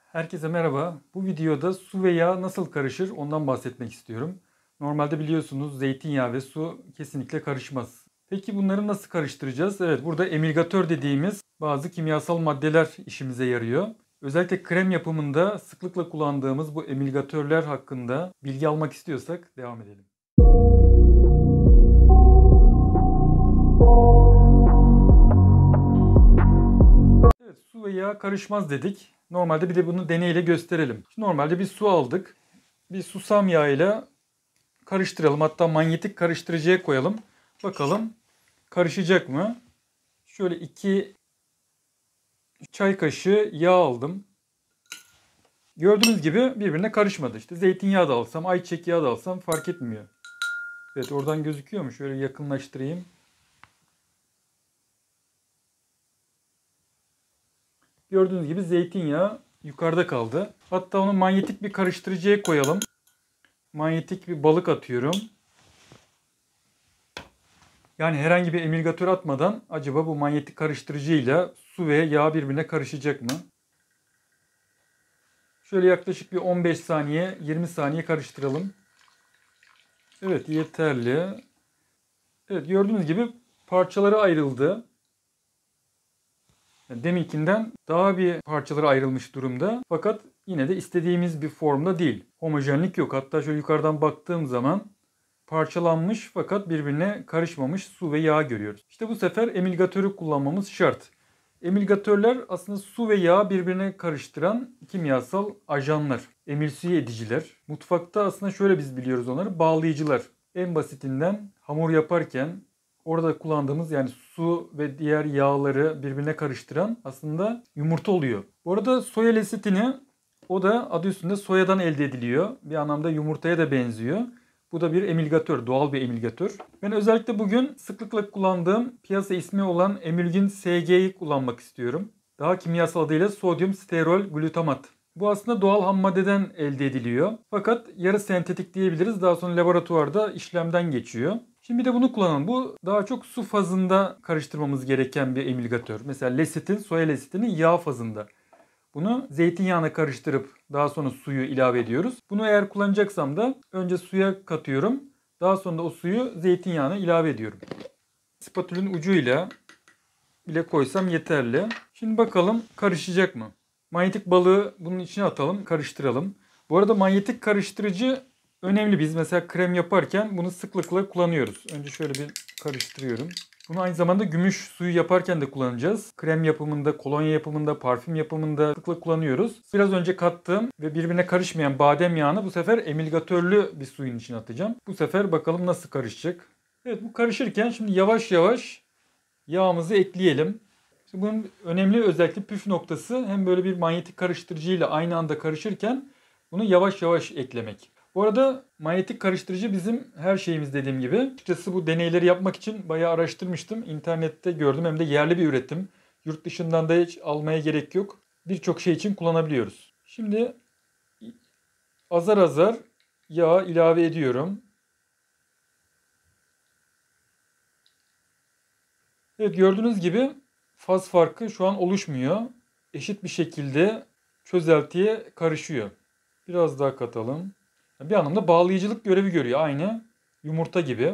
Herkese merhaba. Bu videoda su ve yağ nasıl karışır ondan bahsetmek istiyorum. Normalde biliyorsunuz zeytinyağı ve su kesinlikle karışmaz. Peki bunları nasıl karıştıracağız? Evet, burada emilgatör dediğimiz bazı kimyasal maddeler işimize yarıyor. Özellikle krem yapımında sıklıkla kullandığımız bu emilgatörler hakkında bilgi almak istiyorsak devam edelim. Evet, su ve yağ karışmaz dedik. Normalde bir de bunu deneyle gösterelim. Şimdi normalde bir su aldık. Bir susam yağıyla karıştıralım. Hatta manyetik karıştırıcıya koyalım. Bakalım karışacak mı? Şöyle 2 çay kaşığı yağ aldım. Gördüğünüz gibi birbirine karışmadı. İşte zeytinyağı da alsam, ayçiçek yağı da alsam fark etmiyor. Evet, oradan gözüküyor mu? Şöyle yakınlaştırayım. Gördüğünüz gibi zeytinyağı yukarıda kaldı. Hatta onu manyetik bir karıştırıcıya koyalım. Manyetik bir balık atıyorum. Yani herhangi bir emilgatör atmadan acaba bu manyetik karıştırıcıyla su ve yağ birbirine karışacak mı? Şöyle yaklaşık bir 15 saniye, 20 saniye karıştıralım. Evet, yeterli. Evet, gördüğünüz gibi parçalara ayrıldı. Deminkinden daha bir parçalara ayrılmış durumda. Fakat yine de istediğimiz bir formda değil. Homojenlik yok. Hatta şöyle yukarıdan baktığım zaman parçalanmış fakat birbirine karışmamış su ve yağ görüyoruz. İşte bu sefer emilgatörü kullanmamız şart. Emilgatörler aslında su ve yağ birbirine karıştıran kimyasal ajanlar, emülsiye ediciler. Mutfakta aslında şöyle biz biliyoruz onları, bağlayıcılar. En basitinden hamur yaparken orada kullandığımız yani su ve diğer yağları birbirine karıştıran aslında yumurta oluyor. Bu arada soya lesitini, o da adı üstünde soyadan elde ediliyor. Bir anlamda yumurtaya da benziyor. Bu da bir emilgatör, doğal bir emilgatör. Ben özellikle bugün sıklıkla kullandığım piyasa ismi olan Emülgin SG'yi kullanmak istiyorum. Daha kimyasal adıyla sodyum sterol glutamat. Bu aslında doğal ham maddeden elde ediliyor. Fakat yarı sentetik diyebiliriz. Daha sonra laboratuvarda işlemden geçiyor. Şimdi bir de bunu kullanalım. Bu daha çok su fazında karıştırmamız gereken bir emilgatör. Mesela lesitin, soya lesitini yağ fazında. Bunu zeytinyağına karıştırıp daha sonra suyu ilave ediyoruz. Bunu eğer kullanacaksam da önce suya katıyorum. Daha sonra da o suyu zeytinyağına ilave ediyorum. Spatülün ucuyla bile koysam yeterli. Şimdi bakalım karışacak mı? Manyetik balığı bunun içine atalım, karıştıralım. Bu arada manyetik karıştırıcı önemli. Biz mesela krem yaparken bunu sıklıkla kullanıyoruz. Önce şöyle bir karıştırıyorum. Bunu aynı zamanda gümüş suyu yaparken de kullanacağız. Krem yapımında, kolonya yapımında, parfüm yapımında sıklıkla kullanıyoruz. Biraz önce kattığım ve birbirine karışmayan badem yağını bu sefer emilgatörlü bir suyun içine atacağım. Bu sefer bakalım nasıl karışacak. Evet, bu karışırken şimdi yavaş yavaş yağımızı ekleyelim. Şimdi bunun önemli özellikle püf noktası hem böyle bir manyetik karıştırıcıyla aynı anda karışırken bunu yavaş yavaş eklemek. Bu arada manyetik karıştırıcı bizim her şeyimiz dediğim gibi. Açıkçası bu deneyleri yapmak için bayağı araştırmıştım. İnternette gördüm, hem de yerli bir üretim. Yurt dışından da hiç almaya gerek yok. Birçok şey için kullanabiliyoruz. Şimdi azar azar yağ ilave ediyorum. Evet, gördüğünüz gibi faz farkı şu an oluşmuyor. Eşit bir şekilde çözeltiye karışıyor. Biraz daha katalım. Bir anlamda bağlayıcılık görevi görüyor. Aynı yumurta gibi.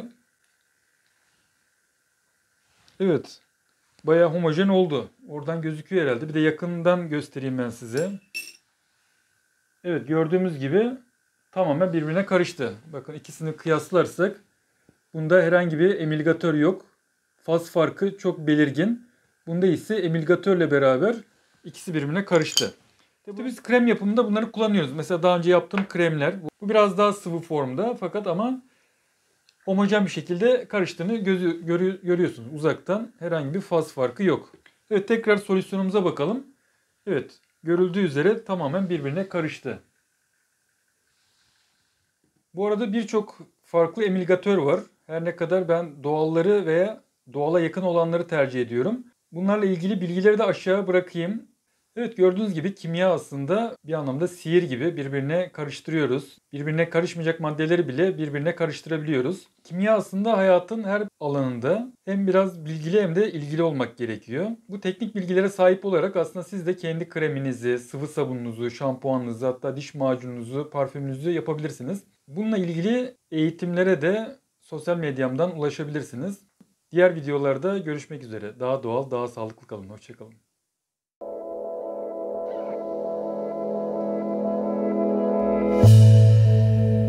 Evet. Bayağı homojen oldu. Oradan gözüküyor herhalde. Bir de yakından göstereyim ben size. Evet, gördüğümüz gibi tamamen birbirine karıştı. Bakın, ikisini kıyaslarsak bunda herhangi bir emilgatör yok. Faz farkı çok belirgin. Bunda ise emilgatörle beraber ikisi birbirine karıştı. İşte biz krem yapımında bunları kullanıyoruz. Mesela daha önce yaptığım kremler. Bu biraz daha sıvı formda fakat ama homojen bir şekilde karıştığını görüyorsunuz uzaktan. Herhangi bir faz farkı yok. Evet, tekrar solüsyonumuza bakalım. Evet, görüldüğü üzere tamamen birbirine karıştı. Bu arada birçok farklı emilgatör var. Her ne kadar ben doğalları veya doğala yakın olanları tercih ediyorum. Bunlarla ilgili bilgileri de aşağı bırakayım. Evet, gördüğünüz gibi kimya aslında bir anlamda sihir gibi birbirine karıştırıyoruz. Birbirine karışmayacak maddeleri bile birbirine karıştırabiliyoruz. Kimya aslında hayatın her alanında hem biraz bilgili hem de ilgili olmak gerekiyor. Bu teknik bilgilere sahip olarak aslında siz de kendi kreminizi, sıvı sabununuzu, şampuanınızı, hatta diş macununuzu, parfümünüzü yapabilirsiniz. Bununla ilgili eğitimlere de sosyal medyamdan ulaşabilirsiniz. Diğer videolarda görüşmek üzere. Daha doğal, daha sağlıklı kalın. Hoşça kalın.